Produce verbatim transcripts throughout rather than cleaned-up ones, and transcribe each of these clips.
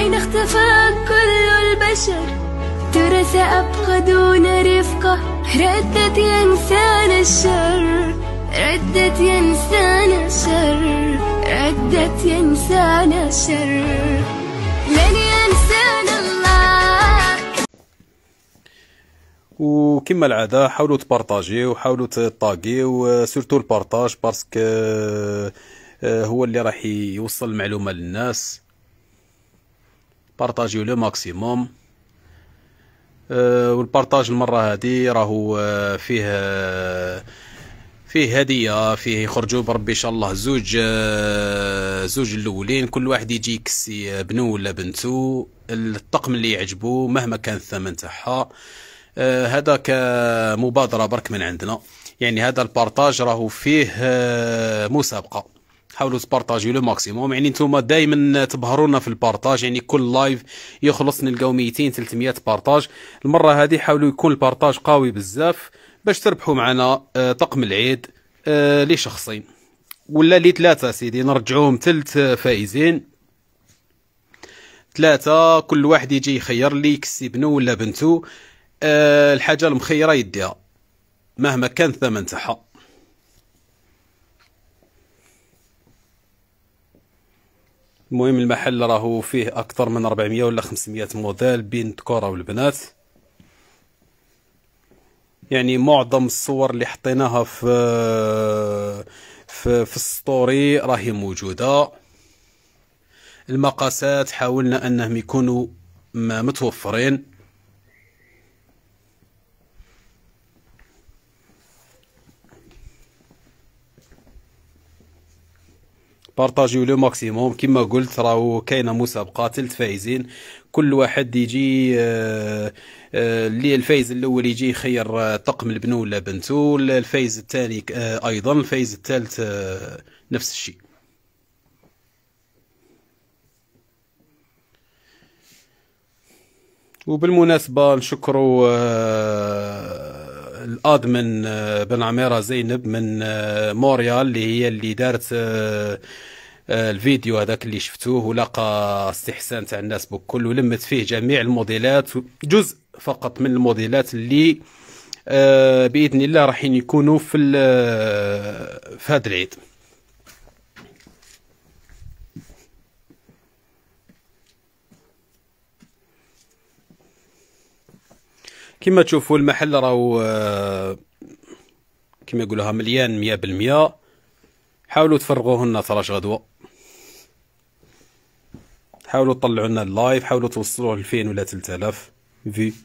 أين اختفى كل البشر؟ ترى سأبقى دون رفقة. ردت ينسانا الشر، ردت ينسانا الشر، ردت ينسانا الشر، لن ينسانا الله. وكما العاده حاولوا تبارطاجيو وحاولوا تطاغيو، سورتو البارطاج باسكو هو اللي راح يوصل المعلومه للناس. بارطاجيو لو ماكسيموم. والبارطاج المره هذه راهو فيه فيه هديه، فيه يخرجوا بربي ان شاء الله زوج زوج الاولين، كل واحد يجي يكسي بنو ولا بنتو الطقم اللي يعجبو مهما كان الثمن تاعها. هذا كمبادره برك من عندنا، يعني هذا البارطاج راهو فيه مسابقه. حاولوا تبارطاجيو لو ماكسيموم، يعني نتوما دائما تبهرونا في البارطاج، يعني كل لايف يخلص نلقاو مئتين ثلاثمية بارطاج. المره هذه حاولوا يكون البارطاج قوي بزاف باش تربحوا معنا طقم العيد لشخصين ولا لثلاثه سيدي، نرجعوهم ثلث فائزين، ثلاثه كل واحد يجي يخير لي يكسي بنو ولا بنتو الحاجه المخيره يديها مهما كان الثمن تاعها. المهم المحل راهو فيه اكثر من أربعمية ولا خمسمية موديل بين الذكور والبنات، يعني معظم الصور اللي حطيناها في في, في السطوري راهي موجوده. المقاسات حاولنا انهم يكونوا متوفرين. بارطاجيو لو ماكسيموم. كما قلت راهو كاينه مسابقه ثلاث فايزين، كل واحد يجي اللي الفايز الاول يجي يخير طقم البنو ولا بنتو، الفايز الثاني ايضا، الفايز الثالث نفس الشيء. وبالمناسبه نشكروا الادمن بن عميره زينب من موريال اللي هي اللي دارت الفيديو هذاك اللي شفتوه ولقى استحسان تاع الناس بكل، ولمت فيه جميع الموديلات، جزء فقط من الموديلات اللي باذن الله راح يكونوا في في هذا العيد. كما تشوفوا المحل راهو كما يقولوها مليان مية بالمية. حاولوا تفرغوه لنا تراش غدوه، حاولوا تطلعوا لنا اللايف، حاولوا توصلوه ألفين ولا ثلاثة آلاف في.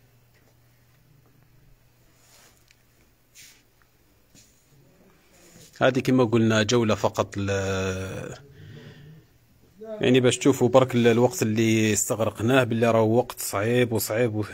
هذه كما قلنا جوله فقط ل... يعني باش تشوفوا برك الوقت اللي استغرقناه، باللي راهو وقت صعيب وصعيب و...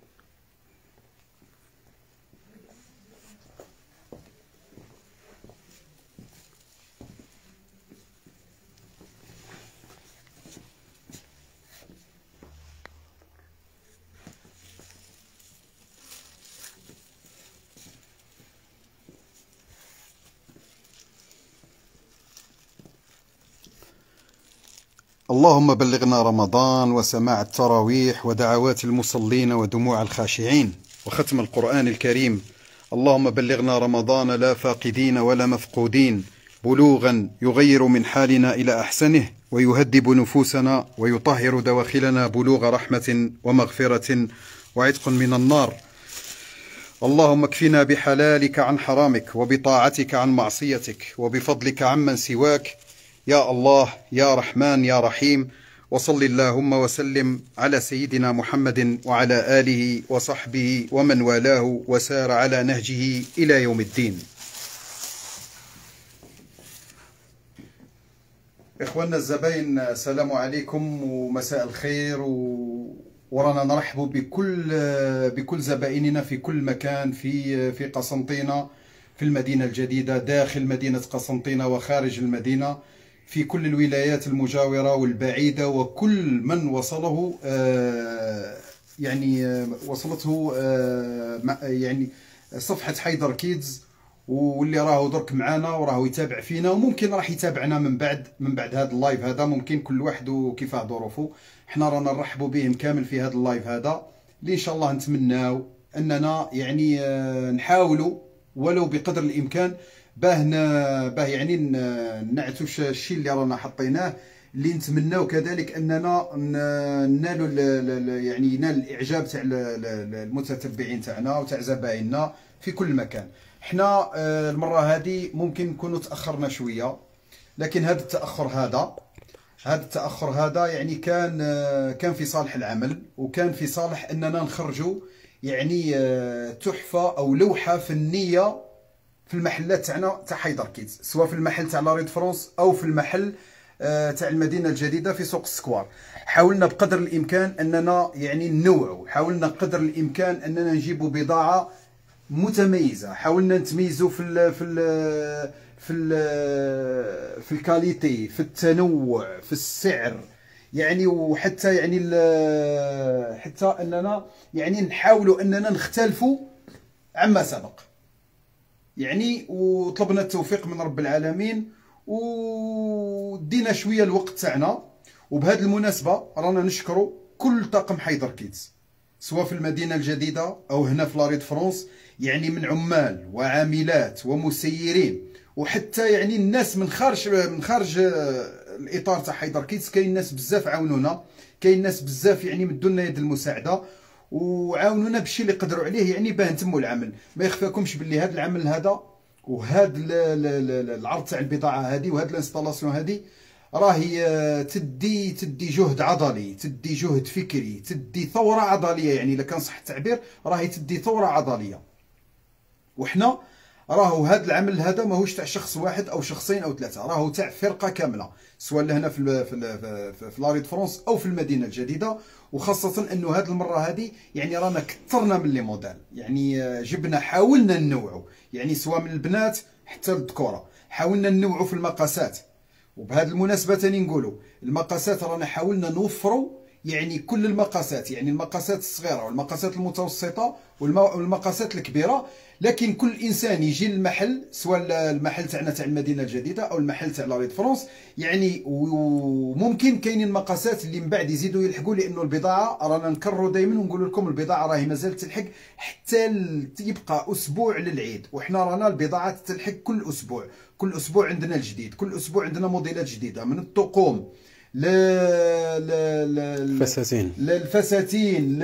اللهم بلغنا رمضان وسماع التراويح ودعوات المصلين ودموع الخاشعين وختم القرآن الكريم. اللهم بلغنا رمضان لا فاقدين ولا مفقودين، بلوغا يغير من حالنا إلى أحسنه ويهذب نفوسنا ويطهر دواخلنا، بلوغ رحمة ومغفرة وعتق من النار. اللهم اكفنا بحلالك عن حرامك وبطاعتك عن معصيتك وبفضلك عمن سواك، يا الله يا رحمن يا رحيم. وصل اللهم وسلم على سيدنا محمد وعلى آله وصحبه ومن والاه وسار على نهجه إلى يوم الدين. إخواننا الزباين، السلام عليكم ومساء الخير، و... ورانا نرحب بكل بكل زبائننا في كل مكان في في قسنطينة، في المدينة الجديدة، داخل مدينة قسنطينة وخارج المدينة، في كل الولايات المجاورة والبعيدة، وكل من وصله يعني وصلته يعني صفحة حيدر كيدز واللي راهو درك معانا وراهو يتابع فينا، وممكن راح يتابعنا من بعد من بعد هذا اللايف هذا. ممكن كل واحد وكيفاه ظروفه. حنا رانا نرحبوا بهم كامل في هذا اللايف هذا، اللي ان شاء الله نتمناو اننا يعني نحاولوا ولو بقدر الامكان باه باه يعني نعتوا الشيء اللي رانا حطيناه، اللي نتمناو كذلك اننا ننالوا يعني ينال الاعجاب تاع المتتبعين تاعنا وتاع زبايننا في كل مكان. حنا المره هذه ممكن نكونوا تاخرنا شويه، لكن هذا التاخر هذا هذا التاخر هذا يعني كان كان في صالح العمل، وكان في صالح اننا نخرجوا يعني تحفه او لوحه فنيه في المحلات تاعنا تاع حيدر كيدز، سواء في المحل تاع لاريد فرونس او في المحل تاع المدينه الجديده في سوق السكوار. حاولنا بقدر الامكان اننا يعني ننوعوا، حاولنا بقدر الامكان اننا نجيبوا بضاعه متميزه، حاولنا نتميزوا في ال في ال في ال في الكاليتي، في التنوع، في السعر يعني، وحتى يعني حتى اننا يعني نحاولوا اننا نختلفوا عما سبق يعني. وطلبنا التوفيق من رب العالمين ودينا شويه الوقت تاعنا. وبهذه المناسبه رانا نشكروا كل طاقم حيدر كيدز، سواء في المدينه الجديده او هنا في لاريد فرونس، يعني من عمال وعاملات ومسيرين، وحتى يعني الناس من خارج من خارج الاطار تاع حيدر كيدز. كاين ناس بزاف عاونونا، كاين ناس بزاف يعني مدوا لنا يد المساعده وعاونونا بالشيء اللي قدروا عليه يعني باه نتموا العمل. ما يخفاكمش باللي هذا العمل هذا وهذا العرض تاع البضاعه هذه وهذا الانستالاسيون هذه راهي تدي تدي جهد عضلي، تدي جهد فكري، تدي ثوره عضليه يعني، اذا كان صح التعبير راهي تدي ثوره عضليه. وحنا راهو هذا العمل هذا ماهوش تاع شخص واحد او شخصين او ثلاثه، راهو تاع فرقه كامله، سواء لهنا في في في لاريد فرونس او في المدينه الجديده. وخاصه انه هذه المره هذه يعني رانا كثرنا من لي موديل، يعني جبنا حاولنا ننوعوا يعني سواء من البنات حتى الذكوره، حاولنا ننوعوا في المقاسات. وبهذه المناسبه ثاني نقولوا المقاسات رانا حاولنا نوفروا يعني كل المقاسات، يعني المقاسات الصغيره والمقاسات المتوسطه والمقاسات الكبيره. لكن كل انسان يجي للمحل، سواء المحل تاعنا تاع المدينه الجديده او المحل تاع لاريد فرونس يعني، وممكن كاينين مقاسات اللي من بعد يزيدوا يلحقوا، لانه البضاعه رانا نكرروا دائما ونقول لكم البضاعه راهي مازال تلحق حتى يبقى اسبوع للعيد، وحنا رانا البضاعه تلحق كل اسبوع، كل اسبوع عندنا الجديد، كل اسبوع عندنا موديلات جديده، من الطقوم ل الفساتين للفساتين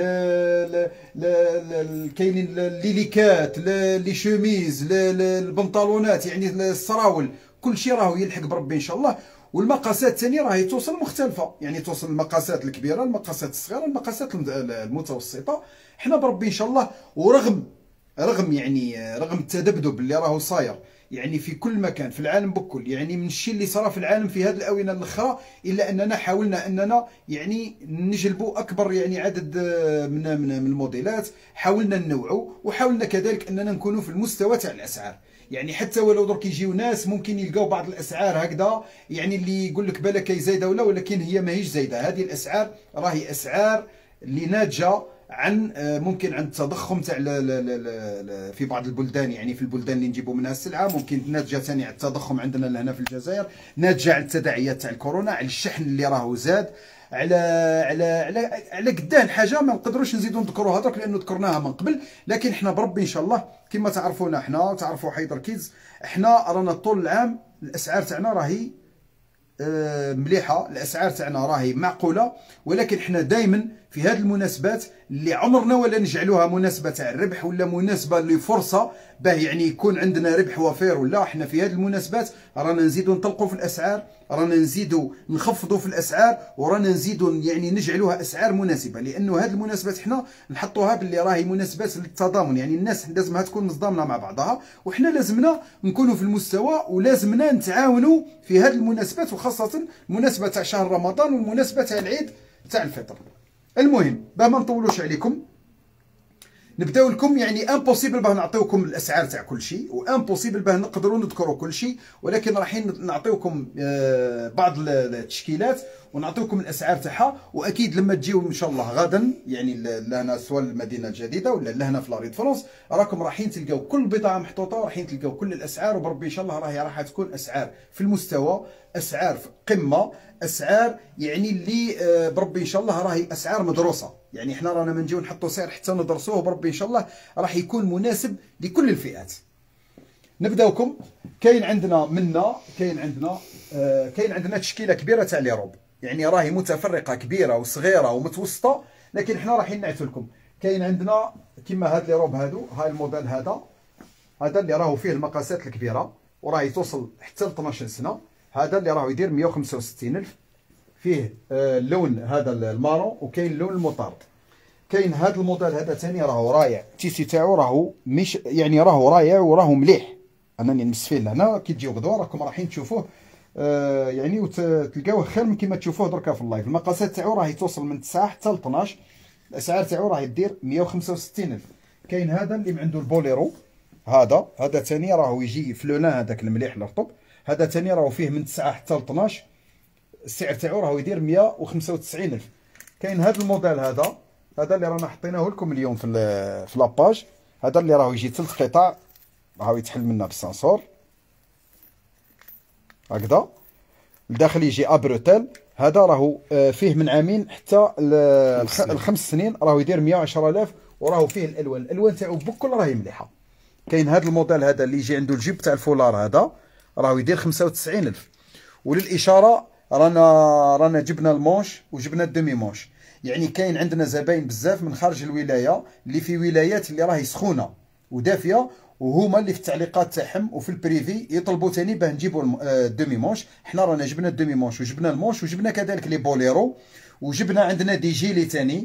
ل كاينين الليليكات، لي شوميز، للبنطلونات يعني السراول، كل شيء راهو يلحق بربي ان شاء الله. والمقاسات ثاني راهي توصل مختلفه، يعني توصل المقاسات الكبيره، المقاسات الصغيره، المقاسات المتوسطه. حنا بربي ان شاء الله، ورغم رغم يعني رغم التذبذب اللي راهو صاير يعني في كل مكان في العالم بكل، يعني من الشيء اللي صار في العالم في هذه الاونه الاخرى، الا اننا حاولنا اننا يعني نجلبوا اكبر يعني عدد من من, من الموديلات، حاولنا ننوعوا، وحاولنا كذلك اننا نكونوا في المستوى تاع الاسعار. يعني حتى ولو درك يجيو ناس ممكن يلقاو بعض الاسعار هكذا يعني اللي يقول لك بالك هي زايده ولا، ولكن هي ماهيش زايده. هذه الاسعار راهي اسعار اللي ناتجه عن ممكن عن التضخم تاع في بعض البلدان، يعني في البلدان اللي نجيبوا منها السلعه، ممكن ناتجه ثاني على التضخم عندنا لهنا في الجزائر، ناتجه على التداعيات تاع الكورونا، على الشحن اللي راهو زاد، على على على على قدان حاجه ما نقدروش نزيدوا نذكروها درك لانه ذكرناها من قبل. لكن حنا بربي ان شاء الله كما تعرفونا حنا وتعرفوا حيدر كيدز، حنا رانا طول العام الاسعار تاعنا راهي مليحه، الاسعار تاعنا راهي معقوله. ولكن حنا دائما في هذه المناسبات اللي عمرنا ولا نجعلوها مناسبه تاع الربح ولا مناسبه لفرصه باه يعني يكون عندنا ربح وفير، ولا حنا في هذه المناسبات رانا نزيدوا نطلقوا في الاسعار، رانا نزيدوا نخفضوا في الاسعار، ورانا نزيدوا يعني نجعلوها اسعار مناسبه. لانه هذه المناسبات حنا نحطوها باللي راهي مناسبات للتضامن، يعني الناس لازمها تكون متضامنه مع بعضها، وحنا لازمنا نكونوا في المستوى، ولازمنا نتعاونوا في هذه المناسبات، وخاصه المناسبه تاع شهر رمضان والمناسبه تاع العيد تاع الفطر. المهم باه ما نطولوش عليكم، نبداو لكم يعني امبوسيبل باه نعطيوكم الاسعار تاع كل شيء، وامبوسيبل باه نقدروا نذكروا كل شيء، ولكن رايحين نعطيوكم بعض التشكيلات ونعطيكم الاسعار تاعها. واكيد لما تجيو ان شاء الله غدا يعني لهنا سواء المدينه الجديده ولا لهنا في لاريد فرونس، راكم رايحين تلقاو كل بضاعه محطوطه، ورايحين تلقاو كل الاسعار، وبربي ان شاء الله راهي راح تكون اسعار في المستوى، اسعار في قمه، اسعار يعني اللي بربي ان شاء الله راهي اسعار مدروسه. يعني احنا رانا ما نجيو نحطوا سعر حتى ندرسوه، بربي ان شاء الله راح يكون مناسب لكل الفئات. نبداوكم. كاين عندنا منا كاين عندنا آه كاين عندنا تشكيله كبيره تاع لي روب، يعني راهي متفرقه كبيره وصغيره ومتوسطه، لكن حنا رايحين نعثوا لكم. كاين عندنا كيما هاد لي روب هادو، هاي الموديل هذا هذا اللي راهو فيه المقاسات الكبيره وراهي توصل حتى ل اثناش سنه. هذا اللي راهو يدير مية وخمسة وستين ألف، فيه آه اللون هذا المارون، وكاين اللون المطارد. كاين هذا الموديل هذا ثاني راهو رايع، التيسي تاعو راهو مش يعني راهو رايع وراهو مليح. انني نمس فيه لهنا كي تجيو غدوه راكم رايحين تشوفوه آه يعني وتلقاوه خير من كيما تشوفوه دركا في اللايف. المقاسات تاعو راهي توصل من تسعة حتى ل اثناش. الاسعار تاعو راهي دير مية وخمسة وستين ألف. كاين هذا اللي عنده البوليرو، هذا هذا ثاني راهو يجي في لولان هذاك المليح الرطب، هذا ثاني راهو فيه من تسعة حتى ل اثناش. السعر تاعو راهو يدير مية وخمسة وتسعين ألف. كاين هذا الموديل هذا هذا اللي رانا حطيناه لكم اليوم في في لاباج، هذا اللي راهو يجي ثلاث قطع، راهو يتحل منا بالسانسور هكذا. الداخل يجي ابروتيل، هذا راهو فيه من عامين حتى الخمس سنين، راهو يدير مية وعشرة آلاف، وراهو فيه الالوان، الالوان تاعو بكل راهي مليحه. كاين هذا الموديل هذا اللي يجي عنده الجيب تاع الفولار، هذا راهو يدير خمسة وتسعين ألف. وللاشاره رانا رانا جبنا المونش وجبنا الدومي مونش، يعني كاين عندنا زباين بزاف من خارج الولايه اللي في ولايات اللي راهي سخونه ودافيه، وهما اللي في التعليقات تاعهم وفي البريفي يطلبوا ثاني باه نجيبوا الدومي مونش. حنا رانا جبنا الدومي مونش وجبنا المونش وجبنا كذلك لي بوليرو، وجبنا عندنا دي جيلي ثاني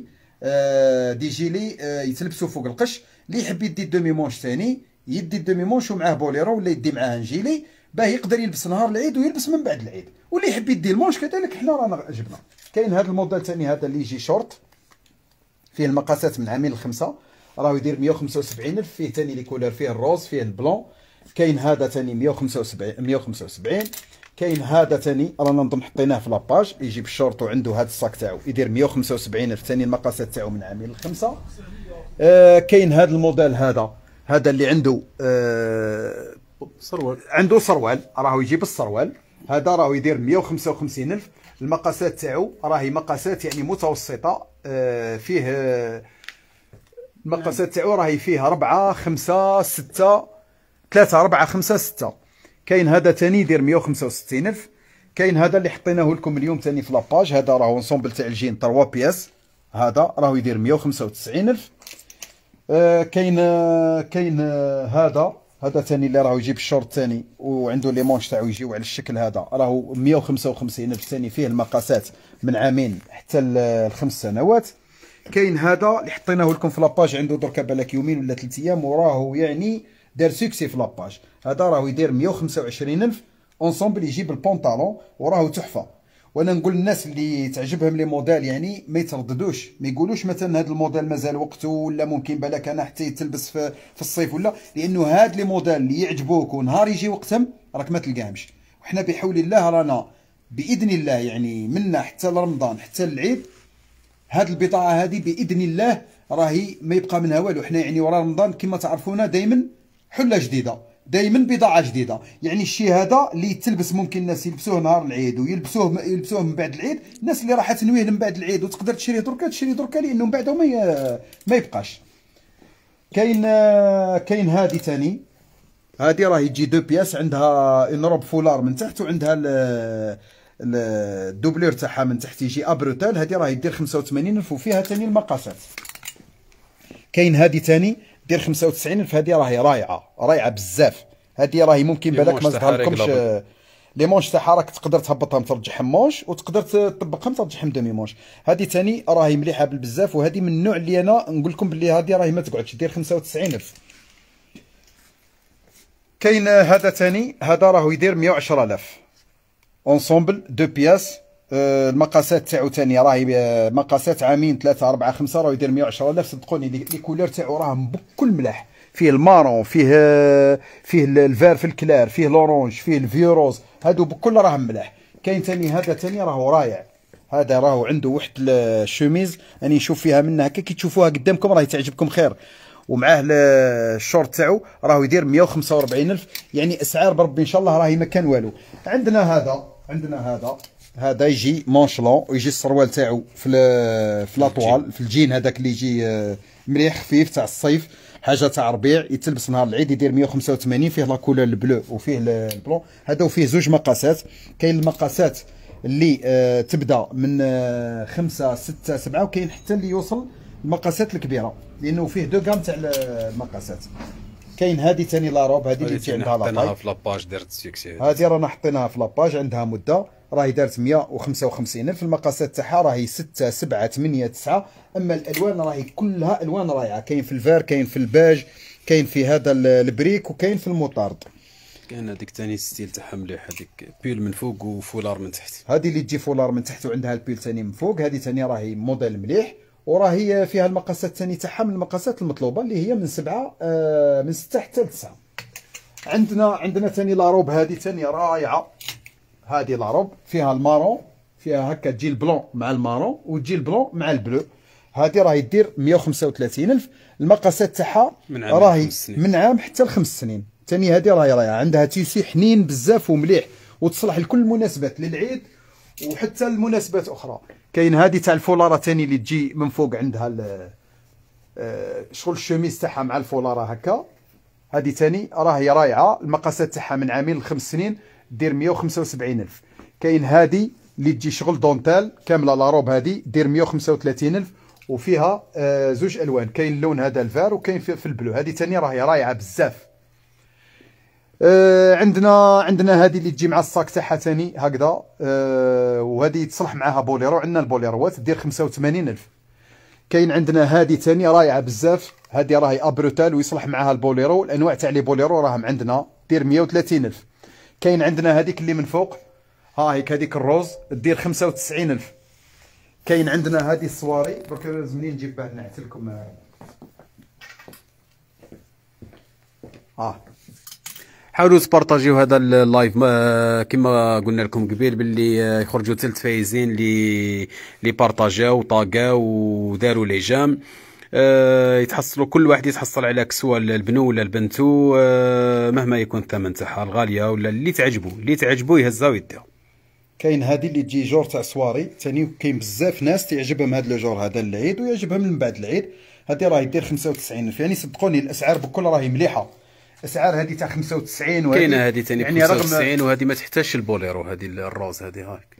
دي جيلي يتلبسوا فوق القش. اللي يحب يدي الدومي مونش ثاني يدي الدومي مونش ومعاه بوليرو، ولا يدي معاه جيلي باه يقدر يلبس نهار العيد ويلبس من بعد العيد. واللي يحب يدي المونش كذلك حنا رانا جبنا. كاين هذا الموديل ثاني هذا اللي يجي شورت، فيه المقاسات من عامين لخمسه، راهو يدير مية وخمسة وسبعين ألف. فيه ثاني لي كولور، فيه الروز، فيه البلون. كاين هذا ثاني مية وخمسة وسبعين. كاين هذا ثاني رانا نظن حطيناه في لاباج، يجي بالشورت وعنده هذا الصاك تاعو يدير مية وخمسة وسبعين ألف، ثاني المقاسات تاعو من عامين لخمسه. آه كاين هذا الموديل هذا هذا اللي عنده آه سروال، عنده سروال، راهو يجي بالسروال، هذا راهو يدير مية وخمسة وخمسين ألف. المقاسات تاعو راهي مقاسات يعني متوسطه، آه فيه آه المقاسات تاعو راهي فيها أربعة خمسة ستة ثلاثة أربعة خمسة ستة. كاين هذا ثاني يدير مية وخمسة وستين ألف. كاين هذا اللي حطيناه لكم اليوم ثاني في لاباج، هذا راهو انسومبل تاع الجين ثلاثة بياس، هذا راهو يدير مية وخمسة وتسعين ألف. آه كاين آه كاين آه هذا هذا ثاني اللي راهو يجيب الشورت ثاني وعنده لي مونش تاعو يجيو على الشكل هذا، راهو مية وخمسة وخمسين ألف ثاني، فيه المقاسات من عامين حتى لخمس سنوات. كاين هذا اللي حطيناه لكم في لاباج، عنده دركا بالك يومين ولا ثلاث ايام وراهو يعني دار سوكسي في لاباج. هذا راهو يدير مية وخمسة وعشرين ألف اونسومبل، يجيب البونطالون وراهو تحفه. وانا نقول للناس اللي تعجبهم لي موديل يعني ما يترددوش، ما يقولوش مثلا هذا الموديل مازال وقته ولا ممكن بالك انا حتى يتلبس في, في الصيف ولا، لانه هاد لي موديل اللي يعجبوك ونهار يجي وقتهم راك ما تلقاهمش. وحنا بحول الله رانا باذن الله يعني منا حتى لرمضان حتى للعيد، هاد البضاعه هذه باذن الله راهي ما يبقى منها والو. حنا يعني ورا رمضان كما تعرفونا دائما حله جديده، دائما بضاعه جديده. يعني الشيء هذا اللي يتلبس ممكن الناس يلبسوه نهار العيد ويلبسوه يلبسوه من بعد العيد، الناس اللي راح تنويه من بعد العيد وتقدر تشريه دركا تشري دركا، لانه من بعده ما ما يبقاش. كاين كاين هذه ثاني، هذه راهي تجي دو بياس، عندها اون روب فولار من تحت وعندها الدوبلور تاعها من تحت يجي ابروتال. هذه راهي دير خمسة وثمانين ألف وفيها ثاني المقاسات. كاين هذه ثاني دير خمسة وتسعين ألف، هذه راهي رايعه رايعه بزاف. هذه راهي ممكن بالك ما ظهر لكمش لي مونش تاعها، راك تقدر تهبطهم ترجعهم مونش وتقدر تطبقهم ترجعهم دومي مونش. هذه ثاني راهي مليحه بزاف، وهذه من النوع اللي انا نقول لكم باللي هذه راهي ما تقعدش، دير خمسة وتسعين ألف. كاين هذا ثاني، هذا راهو يدير مية وعشرة آلاف اونسومبل دو بياس. آه المقاسات تاعو ثاني راهي مقاسات عامين ثلاثة أربعة خمسة، راهو يدير مية وعشرة آلاف. صدقوني لي كولور تاعو راهم بكل ملاح، فيه المارون، فيه فيه الفير في الكلار، فيه لورونج، فيه الفيروز، هادو بكل راهم ملاح. كاين ثاني هذا ثاني راهو رايع، هذا راهو عنده واحد الشوميز راني نشوف فيها منها هكا كي تشوفوها قدامكم راهي تعجبكم خير، ومعاه الشورت تاعو راهو يدير مية وخمسة وأربعين ألف، يعني اسعار بربي ان شاء الله راهي ما كان والو. عندنا هذا عندنا هذا هذا يجي مونشلون ويجي السروال تاعو في في لاطوال في الجين هذاك اللي يجي مليح خفيف تاع الصيف، حاجه تاع ربيع يتلبس نهار العيد، يدير مية وخمسة وثمانين، فيه لا كولور البلو وفيه البلون. هذا وفيه زوج مقاسات، كاين المقاسات اللي آه تبدا من آه خمسة ستة سبعة، وكاين حتى اللي يوصل المقاسات الكبيره لانه فيه دو غام تاع المقاسات. كاين هذه ثاني لا روب، هذه اللي تجي عندها لاطاي في لاباج دارت السكسي، هذه رانا حطيناها في لاباج عندها مده راهي دارت مية وخمسة وخمسين ألف. المقاسات تاعها راهي ستة سبعة ثمانية تسعة، اما الالوان راهي كلها الوان رائعه، كاين في الفار كاين في الباج كاين في هذا البريك وكاين في المطارد. كاين هذيك ثاني ستيل تاعها مليح، هذيك بيل من فوق وفولار من تحت، هذه اللي تجي فولار من تحت وعندها البيل ثاني من فوق، هذه ثاني راهي موديل مليح وراهي فيها المقاسات الثاني تاعها من المقاسات المطلوبه اللي هي من سبعة آه من ستة حتى لتسعة. عندنا عندنا ثاني لاروب، هذه ثاني رائعه، هذه لاروب فيها المارون، فيها هكا تجي البلون مع المارون وتجي البلون مع البلو، هذه راهي دير مية وخمسة وثلاثين ألف. المقاسات تاعها راهي من عام حتى لخمس سنين، ثاني هذه راهي راهي عندها تيسي حنين بزاف ومليح وتصلح لكل المناسبات للعيد وحتى المناسبات اخرى. كاين هذه تاع الفولاره ثاني اللي تجي من فوق عندها شغل الشوميز تاعها مع الفولاره هكا، هذه ثاني راهي رايعه، المقاسات تاعها من عامين لخمس سنين دير مية وخمسة وسبعين ألف. كاين هذه اللي تجي شغل دونتال كامله لاروب، هذه دير مية وخمسة وثلاثين ألف وفيها آه زوج الوان، كاين اللون هذا الفار وكاين في, في البلو، هذه ثاني راهي رايعه بزاف. آه عندنا عندنا هذه اللي تجي مع الصاك تاعها ثاني هكذا، آه وهذه تصلح معاها بوليرو، عندنا البوليروات دير خمسة وثمانين ألف. كاين عندنا هذه ثاني رايعه بزاف، هذه راهي ابروتال ويصلح معاها البوليرو، الانواع تاع لي بوليرو راهم عندنا دير مية وثلاثين ألف. كاين عندنا هذيك اللي من فوق ها هيك هذيك الروز دير خمسة وتسعين ألف. كاين عندنا هذه الصواري، درك لازمني نجيب باه نعت لكم ها. حاولوا تبارطاجيو هذا اللايف كما قلنا لكم قبيل باللي يخرجوا ثلاث فايزين اللي اللي بارطاجاو وطاقاو وداروا لي جام، أه يتحصلوا كل واحد يتحصل على كسوه البنو ولا البنتو، أه مهما يكون الثمن تاعها الغاليه ولا اللي تعجبو اللي تعجبو يهزها ويديها. كاين هذه اللي تجي جور تاع صواري ثاني، كاين بزاف ناس تعجبهم هذا لو جور هذا للعيد ويعجبهم من بعد العيد، هذه راهي دير خمسة وتسعين ألف. يعني صدقوني الاسعار بكل راهي مليحه، اسعار هذه تاع خمسة وتسعين وهذه كاينه هذه ثاني يعني خمسة وتسعين وهذه ما تحتاجش البوليرو، هذه الروز هذه هاك،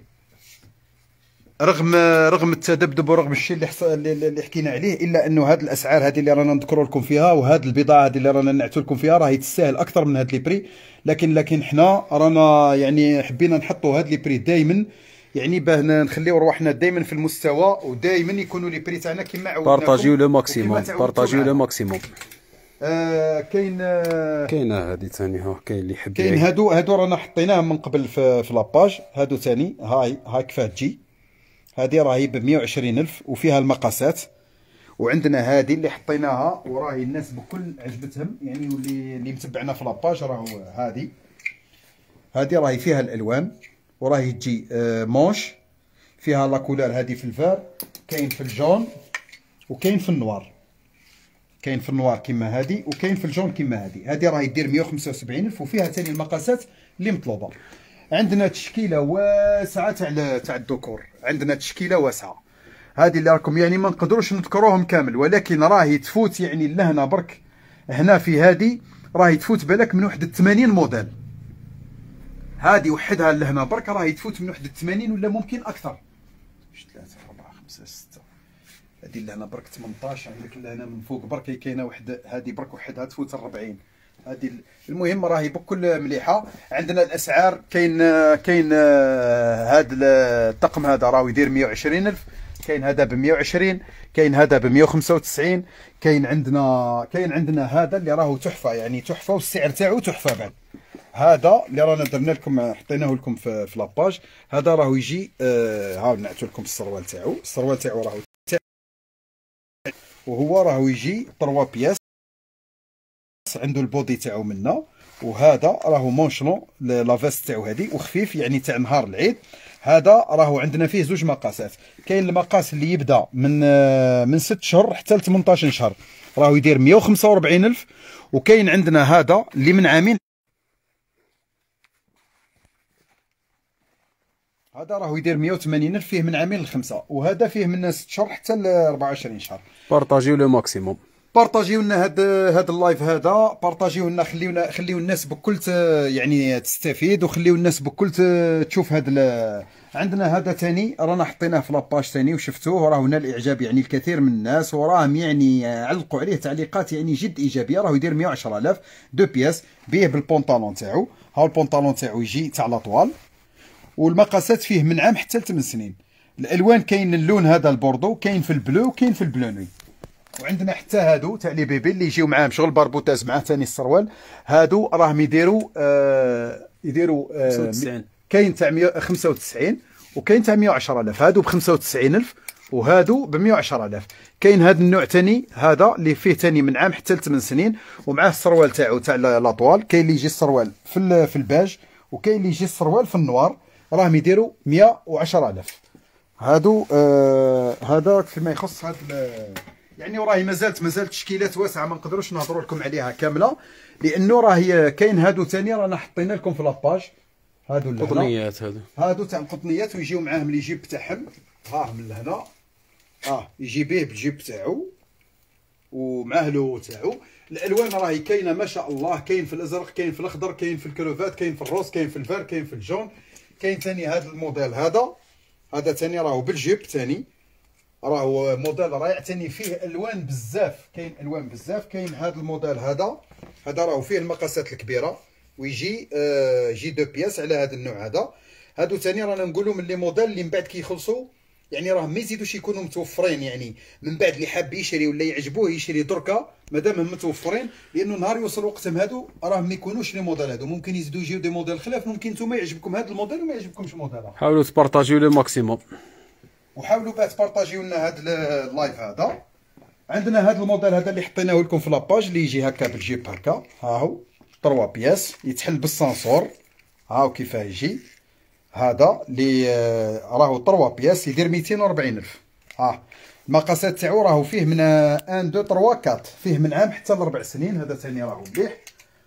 رغم رغم التذبذب ورغم الشيء اللي حصل اللي حكينا عليه، الا انه هذه الاسعار هذه اللي رانا نذكروا لكم فيها وهذه البضاعه هذه اللي رانا نعتوا لكم فيها راهي تستاهل اكثر من هذا لي بري، لكن لكن حنا رانا يعني حبينا نحطوا هذا لي بري دائما، يعني باه نخليو رواحنا دائما في المستوى ودائما يكونوا لي بري تاعنا كما عودناكم. بارطاجيو لو ماكسيموم، بارطاجيو لو ماكسيموم. آه كاين آه كاينه هذه ثاني ها، كاين اللي يحب كاين هادو هادو رانا حطيناهم من قبل في, في لاباج، هادو ثاني هاي هاي كيفاه تجي، هذه راهي ب مية وعشرين ألف وفيها المقاسات. وعندنا هذه اللي حطيناها وراهي الناس بكل عجبتهم، يعني واللي اللي متبعنا في لاباج راهو هذه هذه راهي فيها الالوان وراهي تجي آه مونش، فيها لا كولور هذه في الفار، كاين في الجون وكاين في النوار، كاين في النوار كيما هذه وكاين في الجون كيما هذه، هذه راهي دير مية وخمسة وسبعين ألف وفيها ثاني المقاسات اللي مطلوبه. عندنا تشكيله واسعه تاع تاع الديكور، عندنا تشكيله واسعه هذه اللي راكم يعني ما نقدروش نذكروهم كامل، ولكن راهي تفوت يعني لهنا برك هنا في هذه راهي تفوت بالك من واحد ثمانين موديل، هذه وحدها لهنا برك راهي تفوت من واحد ثمانين ولا ممكن اكثر، ثلاثة أربعة خمسة ستة، هذه لهنا برك ثمنطاش، عندك لهنا من فوق برك كاينه وحده هذه برك وحدها تفوت أربعين، هذه المهم راهي بكل مليحه. عندنا الاسعار كاين كاين هذا الطقم هذا راهو يدير مية وعشرين ألف، كاين هذا ب مية وعشرين، كاين هذا ب مية وخمسة وتسعين، كاين عندنا كاين عندنا هذا اللي راهو تحفه، يعني تحفه والسعر تاعو تحفه بعد. هذا اللي رانا درنا لكم حطيناه لكم في, في لاباج، هذا راهو يجي آه ها نعتو لكم السروال تاعو، السروال تاعو راهو وهو راهو يجي ثلاثة بياس، عنده البودي تاعو منا، وهذا راهو مونشلون لا فيست تاعو هذه وخفيف يعني تاع نهار العيد. هذا راهو عندنا فيه زوج مقاسات. كاين المقاس اللي يبدا من من ست شهور حتى ل ثمنطاش شهر راهو يدير مية وخمسة وأربعين ألف، وكاين عندنا هذا اللي من عامين، هذا راهو يدير مية وثمانين ألف، فيه من عامين لخمسة، وهذا فيه من ست شهور حتى ل أربعة وعشرين شهر. بارطاجيو لو ماكسيموم، بارطاجيو لنا هاد هاد اللايف هذا، بارطاجيو لنا، خليونا خليو الناس بكل يعني تستفيد، وخليو الناس بكل تشوف هاد ال... عندنا هذا ثاني رانا حطيناه في لاباج ثاني وشفتوه، راه نال الاعجاب يعني الكثير من الناس، وراهم يعني علقوا عليه تعليقات يعني جد ايجابيه. راه يدير مية وعشرة آلاف، دو بياس بيه بالبونطالون تاعو، ها البونطالون تاعو يجي تاع لاطوال، والمقاسات فيه من عام حتى لثمان سنين. الالوان كاين اللون هذا البوردو، كاين في البلو، كاين في البلوني، وعندنا حتى هادو تاع لي بيبي اللي يجيو معاهم شغل باربوتاز معاه ثاني السروال. هادو راهم يديروا آه يديروا آه خمسة وتسعين، كاين تاع مية وخمسة وتسعين وكاين تاع مية وعشرة آلاف. هادو ب خمسة وتسعين ألف وهادو ب مية وعشرة آلاف. كاين هذا النوع ثاني، هذا اللي فيه ثاني من عام حتى لثمان سنين، ومعاه السروال تاعو تاع لاطوال. كاين اللي يجي السروال في في الباج، وكاين اللي يجي السروال في النوار، راهم يديروا مية وعشرة آلاف. هادو آه هذا فيما يخص هاد يعني، وراهي مازالت مازالت تشكيلات واسعه، ما نقدروش نهضروا لكم عليها كامله، لانه راهي كاين هادو ثاني رانا حطينا لكم في لاباج. هادو القطنيات، هادو هادو تاع القطنيات، ويجيو معاهم لي جيب تاعهم، ها من لهنا اه يجي بيه بالجيب تاعو ومعاه لو تاعو. الالوان راهي كاينه ما شاء الله، كاين في الازرق، كاين في الاخضر، كاين في الكروفات، كاين في الروز، كاين في الفار، كاين في الجون. كاين ثاني هذا الموديل هذا، هذا ثاني راهو بالجيب ثاني، راهو موديل رائع ثاني، فيه الوان بزاف، كاين الوان بزاف. كاين هذا الموديل هذا، هذا راهو فيه المقاسات الكبيره، ويجي آه يجي دو بياس على هذا النوع هذا. هادو ثاني رانا نقولوا من لي موديل اللي من بعد كيخلصوا يعني راهم ما يزيدوش يكونوا متوفرين، يعني من بعد اللي حاب يشري ولا يعجبوه يشري دركا مادامهم متوفرين، لانه نهار يوصل وقتهم هادو راهم ما يكونوش لي موديل هادو، ممكن يزيدوا يجيو دي موديل خلاف، ممكن نتوما يعجبكم هذا الموديل وما يعجبكمش موديل اخر. حاولوا تبارطاجيو لو ماكسيموم، وحاولوا باه تبارطاجيو لنا هذا اللايف هذا. عندنا هذا الموديل هذا اللي حطيناه لكم في لاباج، اللي يجي هكا بالجيب هكا، ها هو ثلاثة بياس، يتحل بالسانسور، ها هو كيفاه يجي. هذا اللي راهو ثلاثة بياس يدير ميتين وأربعين ألف. ها المقاسات تاعو راهو فيه من واحد اثنين ثلاثة أربعة، فيه من عام حتى لأربع سنين. هذا ثاني راهو مليح.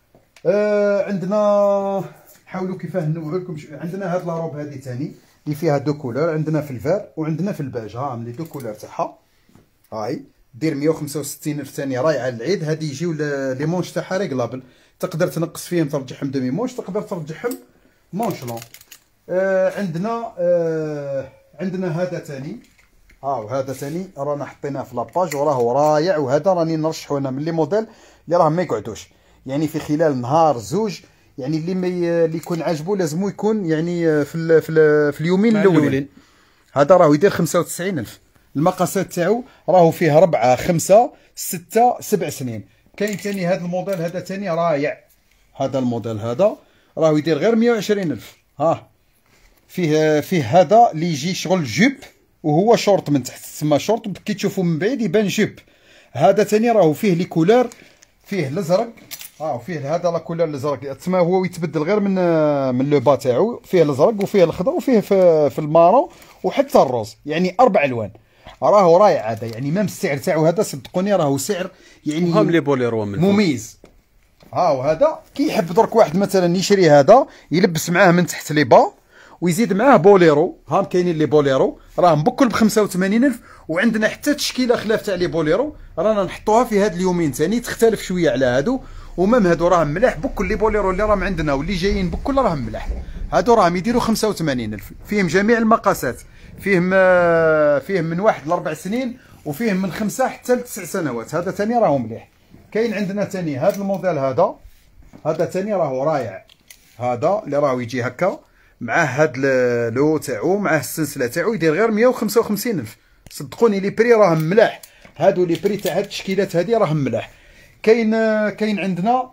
آه عندنا حاولوا كيفاه نوعوا لكم. عندنا هاد لاروب هذه ثاني اللي فيها دو كولور، عندنا في الفار وعندنا في الباج، ها من لي دو كولور تاعها، هاي دير مية وخمسة وستين ألف ثاني، رايعه للعيد. هذه يجيو لي مونش تاعها ريغلابل، تقدر تنقص فيهم ترجعهم دومي مونش، تقدر ترجعهم مونشلون. آه عندنا آه عندنا هذا ثاني، ها وهذا ثاني رانا حطيناه في لاباج وراهو رايع، وهذا راني نرشحو انا من لي موديل اللي راهم ما يقعدوش، يعني في خلال نهار زوج، يعني اللي ما اللي يكون عاجبو لازمو يكون يعني في ال في, ال في اليومين الاولين. هذا راهو يدير خمسة وتسعين ألف. المقاسات تاعو راهو فيه ربعة خمسة ستة سبع سنين. كاين ثاني هذا الموديل هذا ثاني رايع، هذا الموديل هذا راهو يدير غير مية وعشرين ألف. ها فيه فيه هذا اللي يجي شغل جيب وهو شورت من تحت، تسمى شورت، كي تشوفوا من بعيد يبان جيب. هذا ثاني راهو فيه لي كولور، فيه الازرق، ها وفيه هذا لا كولور الازرق، تسمى هو يتبدل غير من من لو با تاعو، فيه الازرق وفيه الخضر وفيه في, في المارو وحتى الروز، يعني اربع الوان. راهو رايع هذا، يعني ميم السعر تاعو هذا صدقوني راهو سعر يعني هم لي بوليرو من مميز. ها وهذا كي يحب درك واحد مثلا يشري هذا يلبس معاه من تحت لي با ويزيد معاه بوليرو، ها كاينين لي بوليرو راهم بكل ب خمسة وثمانين ألف، وعندنا حتى تشكيله خلاف تاع لي بوليرو رانا نحطوها في هاد اليومين ثاني، تختلف شويه على هادو، ومام هادو راهم ملاح بكل لي بوليرو اللي راهم عندنا واللي جايين بكل راهم ملاح. هادو راهم يديروا خمسة وثمانين ألف، فيهم جميع المقاسات، فيهم فيهم من واحد لأربع سنين، وفيهم من خمسة حتى لتسع سنوات. هذا ثاني راهو مليح. كاين عندنا ثاني هذا الموديل هذا، هذا ثاني راهو رايع، هذا اللي راهو يجي هكا معاه هاد لو تاعو معاه السلسله تاعو، يدير غير مية وخمسة وخمسين ألف. صدقوني لي بري راهم ملاح، هادو لي بري تاع هاد التشكيلات هادي راهم ملاح. كاين كاين عندنا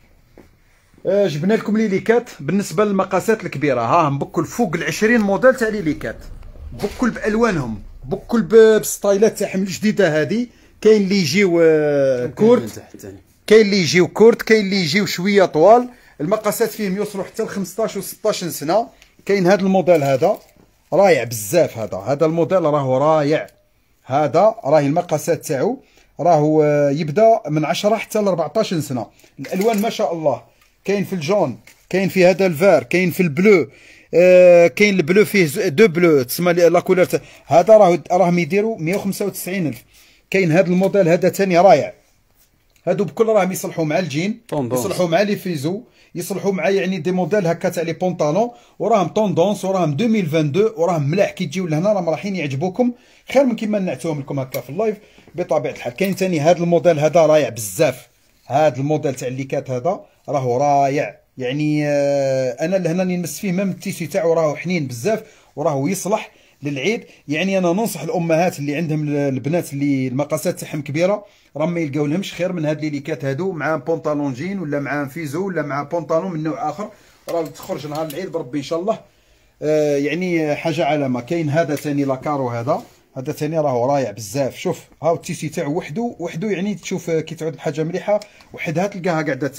جبنا لكم لي ليكات بالنسبه للمقاسات الكبيره، ها بكل فوق العشرين موديل تاع لي ليكات، بكل بالوانهم، بكل بالستايلات تاعهم الجديده هادي. كاين اللي يجيو كورت، كاين اللي يجيو كورت، كاين اللي يجيو شويه طوال. المقاسات فيهم يوصلوا حتى ل خمسطاش و ستطاش سنه. كاين هذا الموديل هذا، رايع بزاف. هذا هذا الموديل راهو رايع. هذا راهي المقاسات تاعو راهو يبدا من عشرة حتى ل أربعطاش سنه. الالوان ما شاء الله، كاين في الجون، كاين في هذا الفار، كاين في البلو، آه كاين البلو فيه دو بلو تسمى لا كولور. هذا راه راهم يديروا مية وخمسة وتسعين الف. كاين هذا الموديل هذا ثاني رايع. هادو بكل راهم يصلحوا مع الجين، يصلحوا مع لي فيزو، يصلحوا مع يعني دي موديل هكا تاع لي بونطالون، وراهم طوندونس وراهم ألفين واثنين وعشرين وراهم ملاح. كي تجيو لهنا راهم رايحين يعجبوكم خير من كيما نعتوهم لكم هكا في اللايف بطبيعه الحال. كاين ثاني هذا الموديل هذا رايع بزاف. هذا الموديل تاع الليكات هذا راهو رايع يعني. آه انا لهنا نمس فيه ميم التيسي تاعو راهو حنين بزاف وراهو يصلح للعيد. يعني انا ننصح الامهات اللي عندهم البنات اللي المقاسات تاعهم كبيره راهم ما يلقاو لهمش خير من هاد لي ليكات هادو مع بونطالون جين ولا مع فيزو ولا مع بونطالون من نوع اخر، راه تخرج نهار العيد بربي ان شاء الله. آه يعني حاجه علامه. كاين هذا ثاني لاكارو، هذا هذا ثاني راهو رايع بزاف. شوف هاو التيسي تاعو وحده وحده يعني تشوف كي تعود الحاجه مليحه وحدها تلقاها قاعده.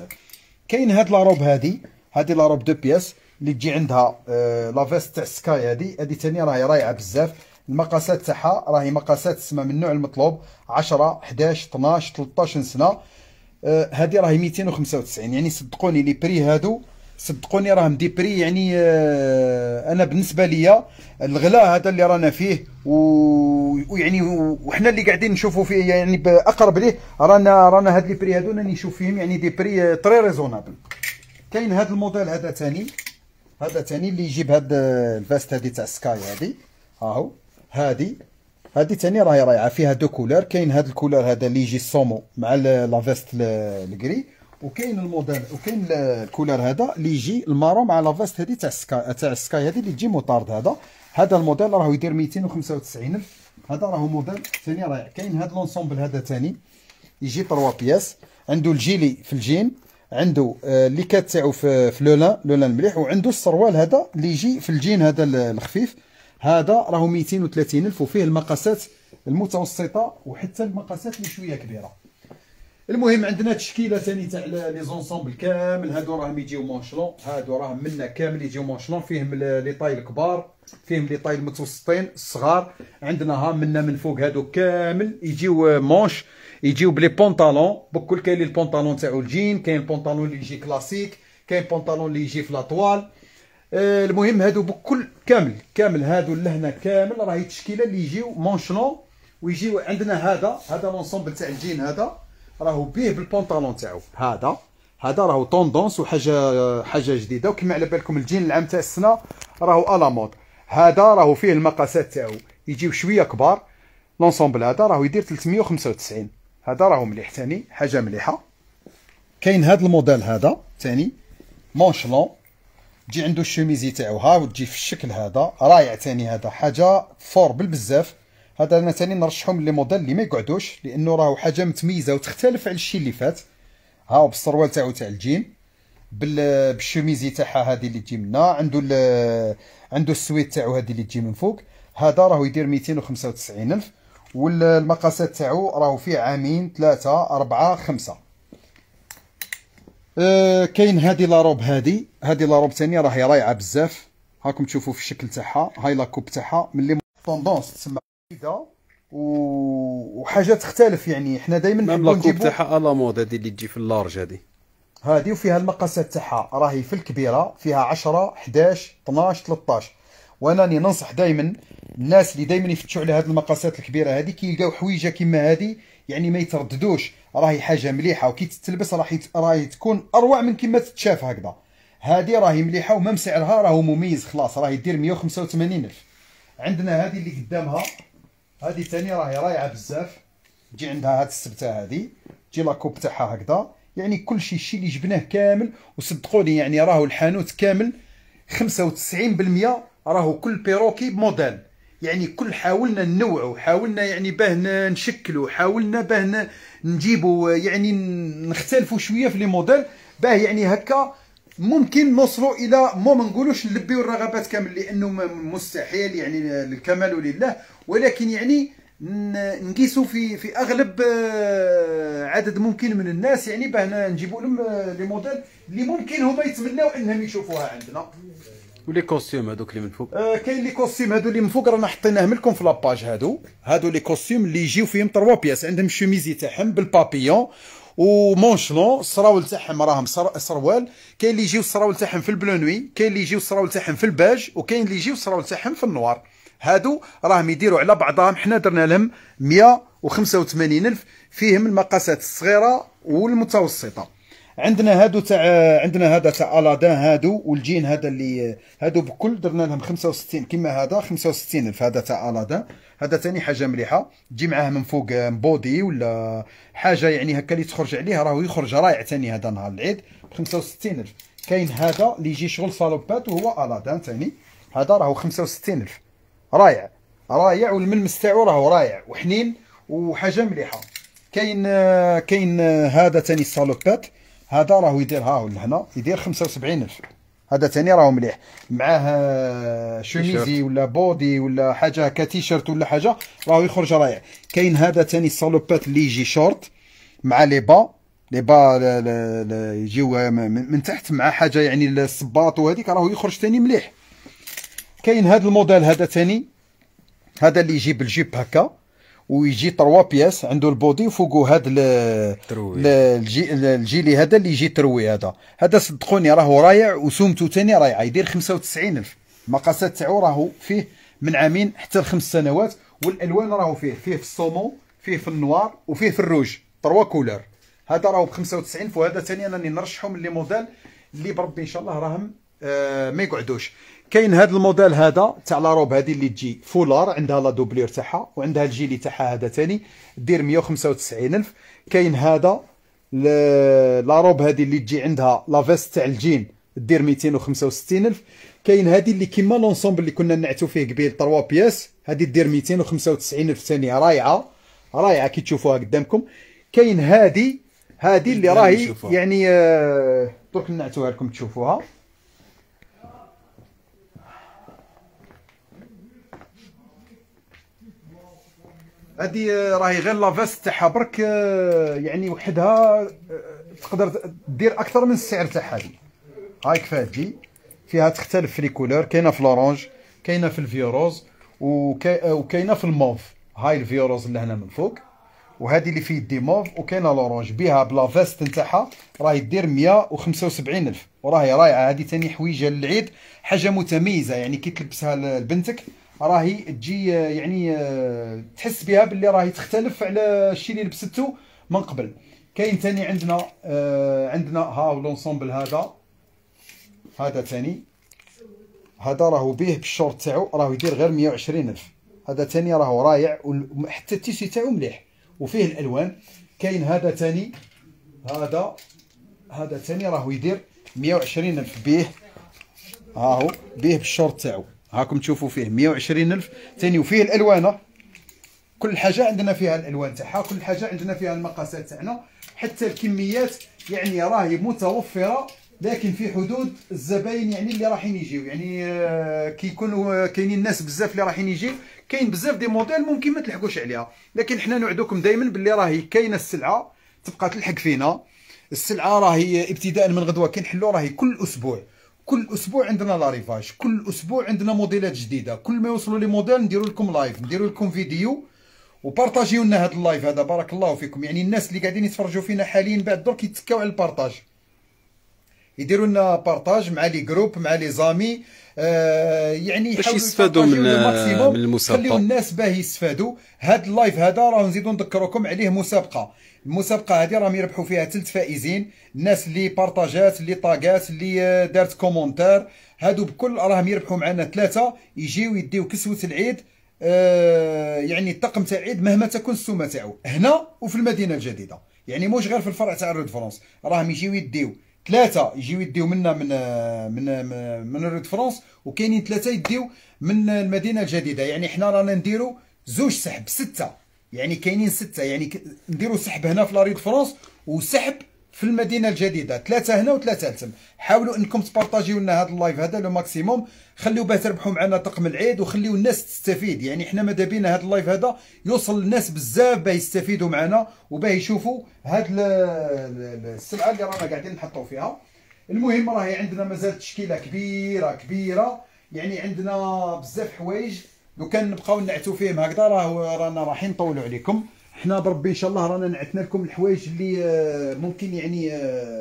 كاين هاد لاروب، هادي هادي لاروب دو بياس اللي تجي عندها آه لا فيست تاع سكاي. هادي هادي ثاني راهي رايعه بزاف. المقاسات تاعها راهي مقاسات تسمى من النوع المطلوب عشرة حداش اثناش ثلاطاش سنه. آه هادي راهي ميتين وخمسة وتسعين. يعني صدقوني لي بري هادو صدقوني راهم دي بري يعني. آه انا بالنسبه ليا الغلاء هذا اللي رانا فيه ويعني وحنا اللي قاعدين نشوفوا فيه يعني باقرب ليه رانا رانا هاد لي بري هادو راني نشوف فيهم يعني دي بري تري ريزونابل. كاين هاد الموديل هذا ثاني، هذا ثاني اللي يجيب هاد الفاست هادي تاع سكاي. هادي هاهو هادي هادي ثاني راهي رايعه فيها دو كولور. كاين هاد الكولور هذا اللي يجي السومو مع لا فيست الكري، وكاين الموديل وكاين الكولور هذا اللي يجي المارون مع لا فيست هادي تاع سكاي تاع سكاي هادي اللي تجي موطارد. هذا هذا الموديل راهو يدير ميتين وخمسة وتسعين الف. هذا راهو موديل ثاني رايع. كاين هاد لونسومبل هذا ثاني يجي ثلاثة بياس، عنده الجيلي في الجين، عنده الليكات تاعو في في لولان لولان مليح، وعنده السروال هذا اللي يجي في الجين هذا الخفيف. هذا راهو ميتين وثلاثين الف وفيه المقاسات المتوسطه وحتى المقاسات اللي شويه كبيره. المهم عندنا تشكيله ثاني تاع لي زونسومبل كامل. هادو راهم يجيو مونشلون، هادو راهم منا كامل يجيو مونشلون، فيهم لي طاي الكبار، فيهم لي طاي المتوسطين الصغار. عندنا ها منا من فوق هادو كامل يجيو مونش، يجيو بلي بونطالون بكل. كاين لي البونطالون تاعو الجين، كاين البونطالون اللي يجي كلاسيك، كاين بونطالون اللي يجي في لاطوال. آه المهم هادو بكل كامل كامل هادو لهنا كامل راهي تشكيله اللي يجيو مونشلون. ويجيو عندنا هذا هذا لونسومبل تاع الجين، هذا راهو بيه بالبونطالون تاعو. هذا هذا راهو طوندونس وحاجه حاجه جديده، وكما على بالكم الجين العام تاع السنه راهو الا مود. هذا راهو فيه المقاسات تاعو يجيو شويه كبار. لونسومبل هذا راهو يدير ثلاثمية وخمسة وتسعين. هذا راهو مليح ثاني، حاجه مليحه. كاين هذا الموديل هذا ثاني مونشلون، تجي عنده الشوميزي تاعو ها وتجي في الشكل هذا رايع ثاني. هذا حاجه فور بالبزاف. هذا انا ثاني نرشحهم لي موديل اللي ما يقعدوش، لانه راهو حاجه متميزه وتختلف على الشيء اللي فات. ها بالسروال تاعو تاع الجين بالشوميزي تاعها هذه اللي تجي منا، عنده عنده السويت تاعو هذه اللي تجي من فوق. هذا راهو يدير ميتين وخمسة وتسعين الف، والمقاسات تاعو راهو فيه عامين ثلاثة أربعة خمسة. أه كاين هذه لاروب، هذه هذه لاروب ثانيه راهي رايعه بزاف. هاكم تشوفوا في الشكل تاعها، هاي لاكوب تاعها من لي طوندونس تسمى جديده وحاجه تختلف. يعني حنا دائما نحبوا نجيبوا لاكوب تاعها الا مود هذه اللي تجي في اللارج هذه هذه وفيها المقاسات تاعها راهي في الكبيره فيها عشرة حداش اثناش ثلاطاش. وانني ننصح دائما الناس اللي دائما يفتشوا على هذه المقاسات الكبيره هذه كي يلقاو حويجه كيما هذه يعني ما يترددوش، راهي حاجه مليحه وكي تتلبس راهي راهي تكون اروع من كيما تتشاف هكذا. هذه راهي مليحه ومام سعرها راهو مميز خلاص، راهي دير مية وخمسة وثمانين الف. عندنا هذه اللي قدامها، هذه ثاني راهي رايعه بزاف. تجي عندها هاد السبته هذه، تجي لاكوب تاعها هكذا. يعني كل شيء الشيء اللي جبناه كامل، وصدقوني يعني راهو الحانوت كامل خمسة وتسعين بالمية راهو كل بيروكي بموديل. يعني كل حاولنا ننوعوا، حاولنا يعني باه نشكلوا، حاولنا باه نجيبوا يعني نختلفوا شويه في لي موديل باه يعني هكا ممكن نوصلوا الى مو ما نقولوش نلبيو الرغبات كامل لانه مستحيل يعني الكمال لله، ولكن يعني نقيسوا في في اغلب عدد ممكن من الناس يعني باه نجيبوا لهم لي موديل اللي ممكن هما يتمناو انهم يشوفوها عندنا. ولي كوستيوم هذوك اللي من فوق؟ آه كاين لي كوستيم هادو اللي من فوق رانا حطيناهم لكم في لاباج. هادو هادو لي كوستيم اللي يجيو فيهم تروا بياس، عندهم الشوميزي تاعهم بالبابيون ومونشلون، السراول تاعهم راهم سروال. كاين اللي يجيو السراول تاعهم في البلو نوي، كاين اللي يجيو السراول تاعهم في الباج، وكاين اللي يجيو السراول تاعهم في النوار. هادو راهم يديروا على بعضهم، حنا درنا لهم مية وخمسة وثمانين ألف، فيهم المقاسات الصغيره والمتوسطه. عندنا هادو تاع عندنا هذا تاع الادان هادو، والجين هذا اللي هادو بكل درنا لهم خمسة وستين كيما هذا خمسة وستين ألف. هذا تاع الادان، هذا ثاني حاجه مليحه، تجي معاه من فوق بودي ولا حاجه يعني هكا اللي تخرج عليه، راهو يخرج رائع ثاني هذا نهار العيد ب خمسة وستين ألف. كاين هذا اللي يجي شغل صالوبات وهو الادان ثاني، هذا راهو خمسة وستين ألف، رايع رايع، والملمس تاعو راهو رايع وحنين وحاجه مليحه. كاين كاين هذا ثاني الصالوبات، هذا راهو يدير ها هو لهنا يدير خمسة وسبعين ألف. هذا ثاني راهو مليح، معاه شوميزي ولا بودي ولا حاجه هكا تيشيرت ولا حاجه، راهو يخرج رايع. كاين هذا ثاني الصالوبات اللي يجي شورت مع لي با لي با يجيو من تحت مع حاجه يعني الصباط وهذيك، راهو يخرج ثاني مليح. كاين هذا الموديل هذا ثاني، هذا اللي يجي بالجيب هكا ويجي تروا بياس، عنده البودي وفوقو هذا الجي الجيلي هذا اللي يجي تروي. هذا هذا صدقوني راهو رايع وسومته ثاني رايعه، يدير خمسة وتسعين ألف. المقاسات تاعو راهو فيه من عامين حتى لخمس سنوات، والالوان راهو فيه فيه في الصومو، فيه في النوار، وفيه في الروج، تروا كولور. هذا راهو ب خمسة وتسعين ألف، وهذا ثاني انا نرشحهم اللي موديل اللي بربي ان شاء الله راهم آه ما يقعدوش. كاين هذا الموديل هذا تاع لا روب هذه اللي تجي فولار، عندها لا دوبلير تاعها وعندها الجيلي تاعها، هذا ثاني دير مية وخمسة وتسعين ألف. كاين هذا لا روب هذه اللي تجي عندها لا فيست تاع الجين دير مئتين وخمسة وستين ألف. كاين هذه اللي كيما لونسومبل اللي كنا نعتو فيه قبيل تروا بياس، هذه دير مئتين وخمسة وتسعين ألف ثاني، رايعه رايعه كي تشوفوها قدامكم. كاين هذه هذه اللي راهي يعني آه درك نعتوها لكم تشوفوها. هذه راهي غير لافاست تاعها برك يعني وحدها تقدر دير اكثر من السعر تاعها. هذه هاي كيفاه تجي فيها، تختلف في لي كولور، كاينه في لورانج، كاينه في الفيروز، وكاينه في الموف. هاي الفيروز اللي هنا من فوق، وهذه اللي في يدي موف، وكاينه لورانج بها بلا فاست نتاعها راهي دير مية وخمسة وسبعين ألف، وراهي رايعه. هذه ثاني حويجه للعيد، حاجه متميزه يعني كي تلبسها لبنتك راهي تجي يعني تحس بها باللي راهي تختلف على الشيء اللي لبسته من قبل. كاين ثاني عندنا آه عندنا ها لونسومبل هذا هذا ثاني، هذا راهو به بالشورت تاعو راهو يدير غير مية وعشرين ألف. هذا ثاني راهو رايع، وحتى التيشي تاعو مليح وفيه الالوان. كاين هذا ثاني، هذا هذا ثاني راهو يدير مية وعشرين ألف به، ها هو به بالشورت تاعو، هاكم تشوفوا فيه مية وعشرين ألف ثاني، وفيه الالوان. كل حاجه عندنا فيها الالوان تاعها، كل حاجه عندنا فيها المقاسات تاعنا، حتى الكميات يعني راهي متوفره، لكن في حدود الزباين يعني اللي رايحين يجيو. يعني كي يكونوا كاينين الناس بزاف اللي رايحين يجيو، كاين بزاف دي موديل ممكن ما تلحقوش عليها، لكن حنا نوعدوكم دائما باللي راهي كاينه السلعه تبقى تلحق فينا. السلعه راهي ابتداء من غدوه كنحلوا، راهي كل اسبوع كل اسبوع عندنا لا ريفاج، كل اسبوع عندنا موديلات جديده، كل ما يوصلوا لي موديل نديروا لكم لايف، نديروا لكم فيديو، وبارطاجيو لنا هذا اللايف هذا. بارك الله فيكم، يعني الناس اللي قاعدين يتفرجوا فينا حاليا بعد درك يتكاو على البارطاج، يديروا لنا بارطاج مع لي جروب مع لي زامي، آه يعني باش يستفادوا من من المسابقه، خليو الناس باه يستفادوا. هذا اللايف هذا راه نزيدوا نذكركم عليه مسابقه. المسابقه هذه راهم يربحوا فيها ثلاث فائزين، الناس اللي بارطاجات اللي طاقات اللي دارت كومونتير، هادو بكل راهم يربحوا معنا ثلاثه، يجيو يديو كسوه العيد، آه يعني الطقم تاع العيد مهما تكون السومه تاعو هنا وفي المدينه الجديده، يعني موش غير في الفرع تاع رود فرونس، راهم يجيو يديو ثلاثه يجيو يديو منا من من من رود فرونس، وكاينين ثلاثه يديو من المدينه الجديده. يعني حنا رانا نديرو زوج سحب سته، يعني كاينين سته، يعني نديرو سحب هنا في رود فرونس وسحب في المدينه الجديده، ثلاثه هنا وثلاثه لتم. حاولوا انكم تبارطاجيو لنا هذا اللايف هذا لو ماكسيموم، خليو باه تربحوا معنا طقم العيد وخليو الناس تستفيد. يعني حنا ماذا بينا هذا اللايف هذا يوصل للناس بزاف باه يستفيدوا معنا وباه يشوفوا هاد السلعه اللي رانا قاعدين نحطوا فيها. المهم راهي عندنا مازال تشكيله كبيره كبيره، يعني عندنا بزاف حوايج. لو كان نبقاو نعتو فيهم هكذا راه رانا راح نطولوا عليكم. حنا بربي ان شاء الله رانا نعتنا لكم الحوايج اللي ممكن يعني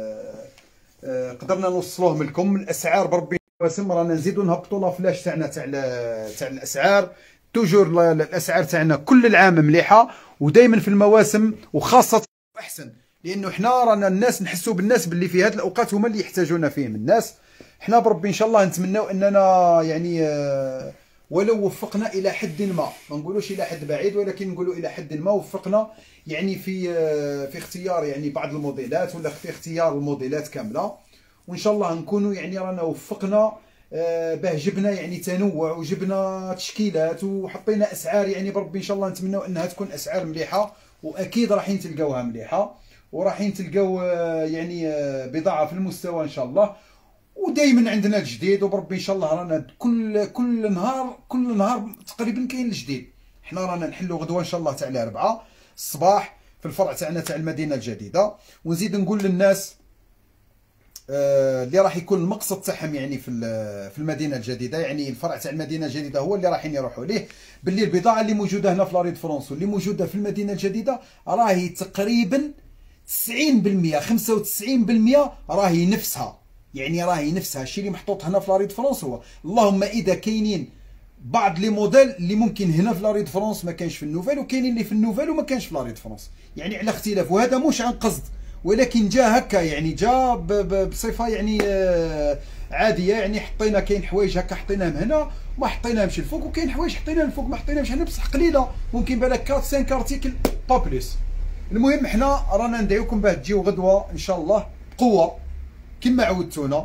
قدرنا نوصلوهم لكم. الاسعار بربي المواسم رانا نزيدو نهبطوا لافلاش تاعنا تاع تاع الاسعار. توجور الاسعار تاعنا كل العام مليحه، ودائما في المواسم وخاصه احسن، لانه حنا رانا الناس نحسوا بالناس باللي في هذه الاوقات هما اللي يحتاجونا فيهم الناس. حنا بربي ان شاء الله نتمناو اننا يعني ولو وفقنا الى حد ما، ما نقولوش الى حد بعيد ولكن نقولوا الى حد ما وفقنا يعني في في اختيار يعني بعض الموديلات ولا في اختيار الموديلات كامله. وان شاء الله نكونوا يعني رانا وفقنا باه جبنا يعني تنوع وجبنا تشكيلات وحطينا اسعار يعني بربي ان شاء الله نتمناو انها تكون اسعار مليحه، واكيد راحين تلقاوها مليحه وراحين تلقاو يعني بضاعه في المستوى ان شاء الله. ودائما عندنا الجديد، وبربي ان شاء الله رانا كل كل نهار كل نهار تقريبا كاين الجديد. حنا رانا نحلوا غدوه ان شاء الله تاع الاربعاء الصباح في الفرع تاعنا تاع المدينه الجديده. ونزيد نقول للناس اللي راح يكون المقصد تاعهم يعني في في المدينه الجديده، يعني الفرع تاع المدينه الجديده هو اللي رايحين يروحوا ليه، باللي البضاعه اللي موجوده هنا في لاريد فرونس واللي موجوده في المدينه الجديده راهي تقريبا تسعين بالمئة خمسة وتسعين بالمئة راهي نفسها، يعني راهي نفسها الشيء اللي محطوط هنا في لاريد فرونس هو. اللهم اذا كاينين بعض لي موديل اللي ممكن هنا في لاريد فرونس ما كانش في النوفيل، وكاينين اللي في النوفيل وما كانش في لاريد فرونس، يعني على اختلاف. وهذا مش عن قصد ولكن جا هكا، يعني جا بصفه يعني عاديه، يعني حطينا كاين حوايج هكا حطيناهم هنا ما حطيناهمش الفوق، وكاين حوايج حطيناهم الفوق ما حطيناهمش هنا بصح قليله، ممكن بالك أربعة خمسة ارتيكل با بليس. المهم حنا رانا ندعيوكم باه تجيو غدوه ان شاء الله بقوه كما عودتونا.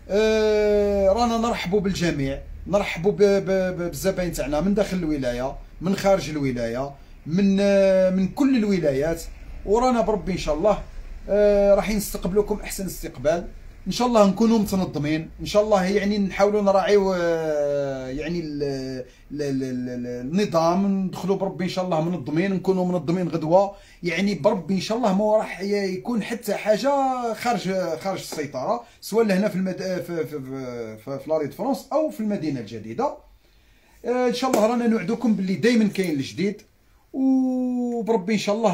آه رانا نرحبوا بالجميع، نرحبوا بالزباين تاعنا من داخل الولايه من خارج الولايه من آه من كل الولايات، ورانا بربي ان شاء الله آه راح نستقبلوكم احسن استقبال. ان شاء الله نكونوا متنظمين ان شاء الله، يعني نحاولوا نراعيو آه يعني ال ال ال النظام، ندخلوا بربي ان شاء الله منظمين، نكونوا منظمين غدوه، يعني بربي ان شاء الله ما راح يكون حتى حاجه خارج خارج السيطره، سواء هنا في المد... في في في, في, في لاريد فرونس او في المدينه الجديده. آه ان شاء الله رانا نوعدكم باللي دائما كاين الجديد، وبربي ان شاء الله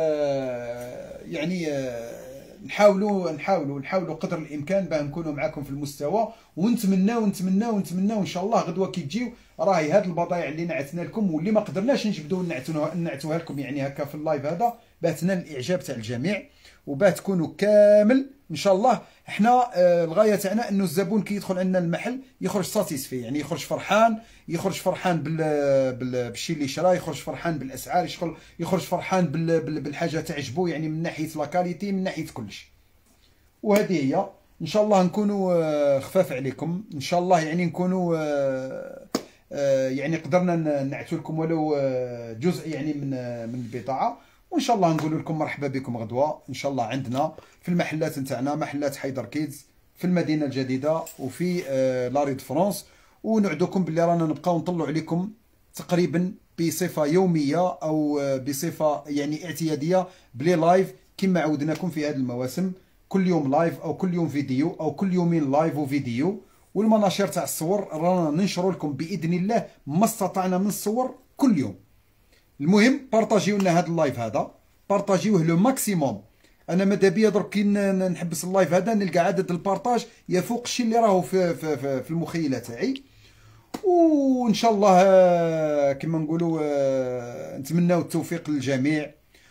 آه يعني آه نحاولوا نحاولوا نحاولوا قدر الامكان باه نكونوا معكم في المستوى، ونتمناو نتمناو نتمناو ان شاء الله غدوه كي تجيو راهي هاد البضائع اللي نعتنا لكم واللي ما قدرناش نجبدوا نعتوها نعتوها لكم يعني هكا في اللايف هذا باه تنال الاعجاب تاع الجميع وباه تكونوا كامل ان شاء الله. احنا آه الغايه تاعنا انه الزبون كي يدخل عندنا المحل يخرج ساتيسفي، يعني يخرج فرحان، يخرج فرحان بال بال بالشيء اللي شراه، يخرج فرحان بالاسعار، يخرج يخرج فرحان بال بالحاجه تعجبو، يعني من ناحيه لاكاليتي من ناحيه كلشي. وهذه هي ان شاء الله نكونوا آه خفاف عليكم ان شاء الله، يعني نكونوا آه آه يعني قدرنا نعتو لكم ولو آه جزء يعني من آه من البضاعه. وان شاء الله نقول لكم مرحبا بكم غدوه ان شاء الله عندنا في المحلات نتاعنا، محلات حيدر كيدز في المدينه الجديده وفي آه لاريد فرونس. ونعدكم باللي رانا نبقاو نطلعوا عليكم تقريبا بصفه يوميه او آه بصفه يعني اعتياديه بلي لايف كما عودناكم في هذه المواسم، كل يوم لايف او كل يوم فيديو او كل يومين لايف وفيديو. والمناشير تاع الصور رانا ننشروا لكم باذن الله ما استطعنا من الصور كل يوم. المهم بارطاجيو لنا هذا اللايف هذا، بارطاجيوه لو ماكسيموم. انا ماذا بيا درك كي نحبس اللايف هذا نلقى عدد البارطاج يفوق الشيء اللي راهو في في في, في المخيله تاعي. وان شاء الله كما نقولوا نتمناو التوفيق للجميع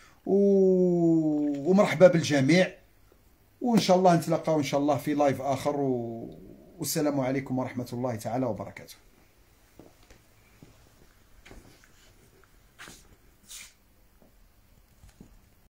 ومرحبا بالجميع، وان شاء الله نتلاقاو ان شاء الله في لايف اخر. والسلام عليكم ورحمه الله تعالى وبركاته.